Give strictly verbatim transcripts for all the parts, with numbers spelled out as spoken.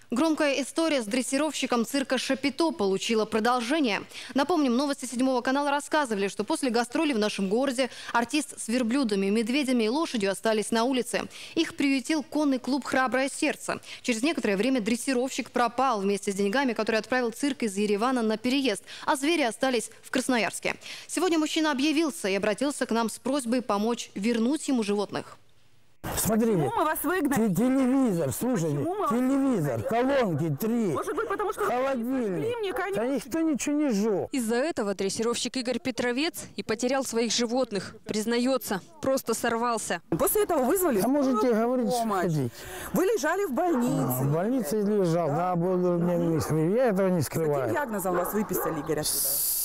Громкая история с дрессировщиком цирка «Шапито» получила продолжение. Напомним, новости седьмого канала рассказывали, что после гастролей в нашем городе артист с верблюдами, медведями и лошадью остались на улице. Их приютил конный клуб «Храброе сердце». Через некоторое время дрессировщик пропал вместе с деньгами, которые отправил цирк из Еревана на переезд, а звери остались в Красноярске. Сегодня мужчина объявился и обратился к нам с просьбой помочь вернуть ему животных. Смотрите, почему мы вас выгнали? Телевизор, слушайте, телевизор, колонки три, Может быть, потому что холодильник. мне, конечно. Да никто ничего не жёг. Из-за этого дрессировщик Игорь Петровец и потерял своих животных. Признается, просто сорвался. После этого вызвали. А можете говорить, что хотите. Вы лежали в больнице. А, в больнице лежал, да, да был нервный срыв. Я этого не скрываю. Каким диагнозом вас выписали, Игорь, оттуда?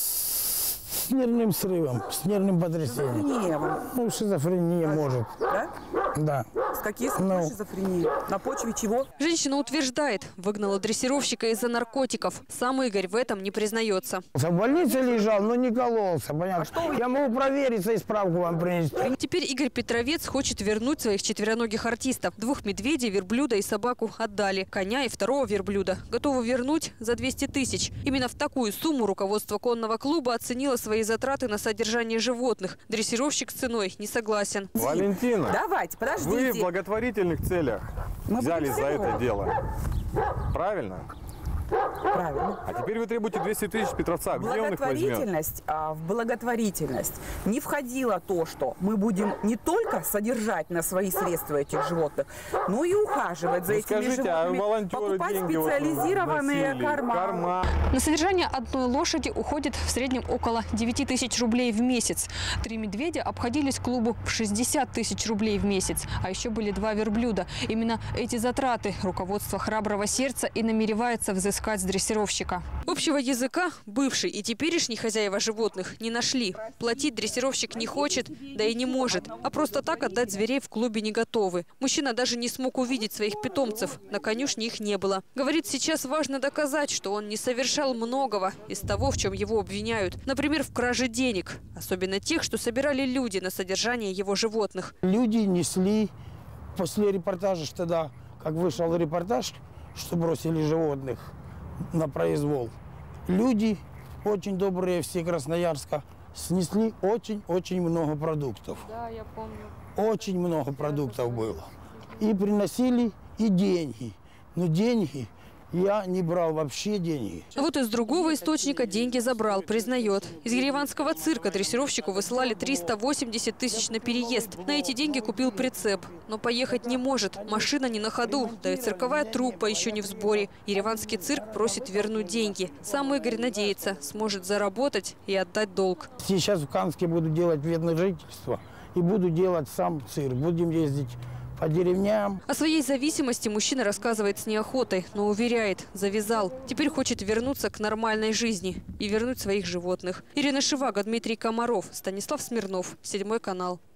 С нервным срывом, с нервным потрясением. Шизофрения. Ну, шизофрения а, может. Да? Да. С каких ну. шизофрении? На почве чего? Женщина утверждает, выгнала дрессировщика из-за наркотиков. Сам Игорь в этом не признается. В больнице лежал, но не кололся, понятно. А что я могу провериться и справку вам принести. Теперь Игорь Петровец хочет вернуть своих четвероногих артистов. Двух медведей, верблюда и собаку отдали. Коня и второго верблюда готовы вернуть за двести тысяч. Именно в такую сумму руководство конного клуба оценило свои затраты на содержание животных. Дрессировщик с ценой не согласен. Валентина, давайте, подождите. Вы в благотворительных целях Мы взялись за это дело. Правильно? Правильно. А теперь вы требуете двести тысяч Петровца. Где он их возьмет? Благотворительность, а, в благотворительность не входило то, что мы будем не только содержать на свои средства этих животных, но и ухаживать за ну, этими скажите, животными, а волонтеры покупать деньги специализированные вот корма. корма. На содержание одной лошади уходит в среднем около девяти тысяч рублей в месяц. Три медведя обходились клубу в шестьдесят тысяч рублей в месяц. А еще были два верблюда. Именно эти затраты руководство «Храброго сердца» и намеревается взыскать с дрессировщика. Общего языка бывший и теперешний хозяева животных не нашли. Платить дрессировщик не хочет, да и не может. А просто так отдать зверей в клубе не готовы. Мужчина даже не смог увидеть своих питомцев. На конюшне их не было. Говорит, сейчас важно доказать, что он не совершал многого из того, в чем его обвиняют. Например, в краже денег. Особенно тех, что собирали люди на содержание его животных. Люди несли после репортажа, что тогда, как вышел репортаж, что бросили животных на произвол. Люди, очень добрые все Красноярска, снесли очень-очень много продуктов. Да, я помню. Очень много продуктов было. И приносили и деньги. Но деньги... Я не брал вообще деньги. А вот из другого источника деньги забрал, признает. Из ереванского цирка дрессировщику высылали триста восемьдесят тысяч на переезд. На эти деньги купил прицеп. Но поехать не может. Машина не на ходу. Да и цирковая труппа еще не в сборе. Ереванский цирк просит вернуть деньги. Сам Игорь надеется, сможет заработать и отдать долг. Сейчас в Канске буду делать вредное жительство. И буду делать сам цирк. Будем ездить по деревням. О своей зависимости мужчина рассказывает с неохотой, но уверяет, завязал. Теперь хочет вернуться к нормальной жизни и вернуть своих животных. Ирина Шиваго, Дмитрий Комаров, Станислав Смирнов, седьмой канал.